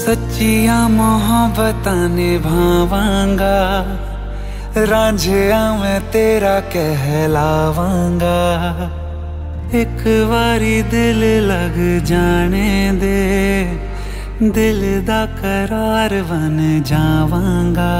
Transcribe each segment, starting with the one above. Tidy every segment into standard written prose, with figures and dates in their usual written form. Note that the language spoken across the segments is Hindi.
सच्चियां मोहब्बतां निभावांगा, रांझिया मैं तेरा कहलावांगा। एक बारी दिल लग जाने दे, दिल दा करार बन जावांगा।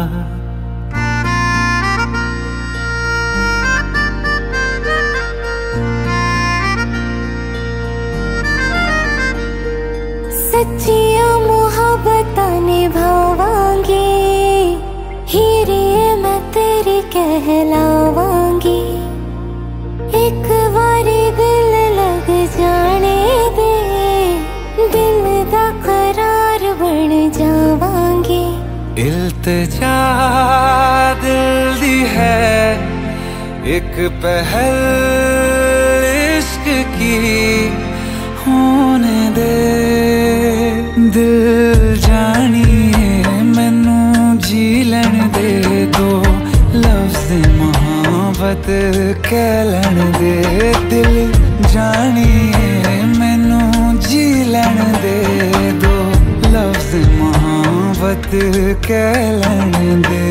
सच्चियां मोहब्बतां निभावांगी, हीरे मैं तेरी कहलावांगी। एक बारी दिल लग जाने दे, दिल दा करार बन जावांगी। इल्तिजा दिल दी है एक पहल इश्क की, होने दे दिल जानिए मैनू जी लैन दे। दो लफ्ज़ मोहब्बत कह लैन दे, दिल जानिए मैनू जी लैन दे। दो लफ्ज़ मोहब्बत कह लैन दे।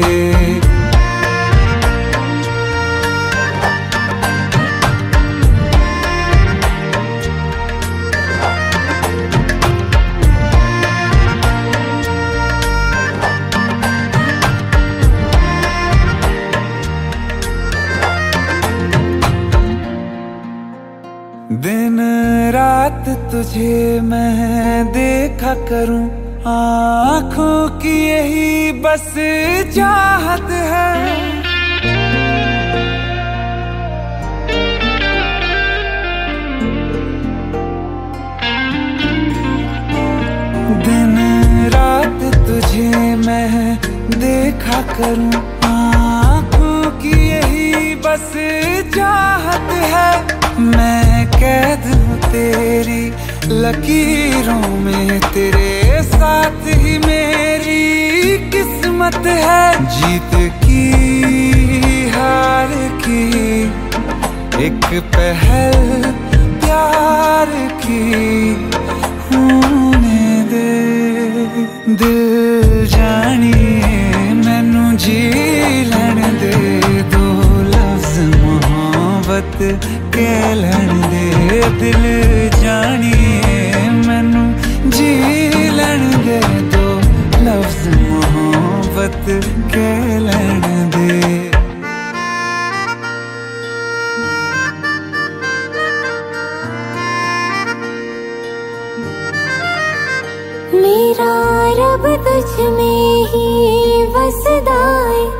दिन रात तुझे मैं देखा करूं, आँखों की यही बस चाहत है। दिन रात तुझे मैं देखा करूं, आँखों की यही बस चाहत है। मैं कैद हूँ तेरी लकीरों में, तेरे साथ ही मेरी किस्मत है। जीत की हार की एक पहल प्यार की, होने दे दिल जानिए मैनू जी लैन दे। दो लफ्ज़ मोहब्बत कह लैन दे, दिल जानिए मैनू जी लैन दे। दो लफ्ज़ मोहब्बत कह लैन दे। मेरा रब तुझ में ही वसदा है,